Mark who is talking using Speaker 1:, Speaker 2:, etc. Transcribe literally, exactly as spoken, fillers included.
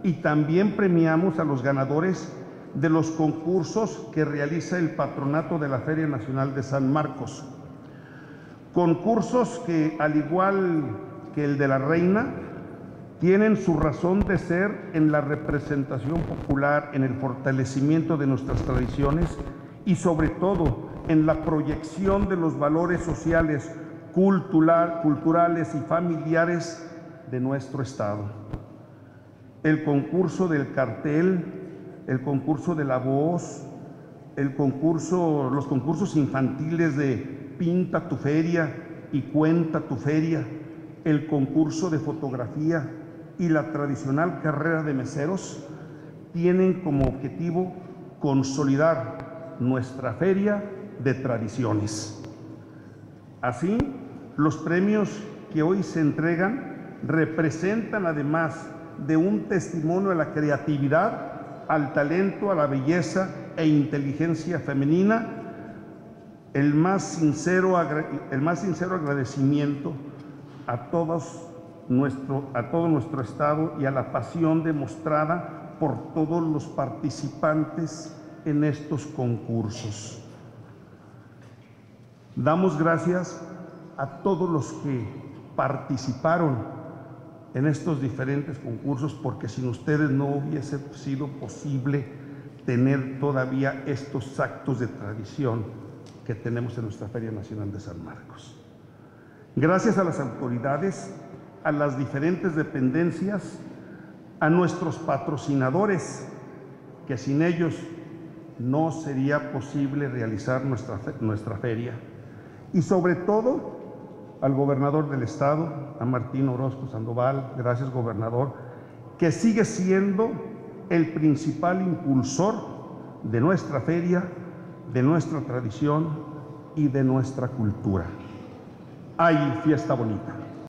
Speaker 1: y también premiamos a los ganadores de los concursos que realiza el Patronato de la Feria Nacional de San Marcos. Concursos que, al igual que el de la Reina, tienen su razón de ser en la representación popular, en el fortalecimiento de nuestras tradiciones y sobre todo en la proyección de los valores sociales, cultural, culturales y familiares de nuestro Estado. El concurso del cartel, el concurso de la voz, el concurso, los concursos infantiles de Pinta tu Feria y Cuenta tu Feria, el concurso de fotografía y la tradicional carrera de meseros tienen como objetivo consolidar nuestra feria de tradiciones. Así, los premios que hoy se entregan representan, además de un testimonio a la creatividad, al talento, a la belleza e inteligencia femenina, el más sincero, el más sincero agradecimiento a todos nuestro, a todo nuestro Estado y a la pasión demostrada por todos los participantes en estos concursos. Damos gracias a todos los que participaron en estos diferentes concursos, porque sin ustedes no hubiese sido posible tener todavía estos actos de tradición que tenemos en nuestra Feria Nacional de San Marcos. Gracias a las autoridades, a las diferentes dependencias, a nuestros patrocinadores, que sin ellos no sería posible realizar nuestra, nuestra feria, y sobre todo al gobernador del Estado, a Martín Orozco Sandoval, gracias gobernador, que sigue siendo el principal impulsor de nuestra feria, de nuestra tradición y de nuestra cultura. ¡Ay, fiesta bonita!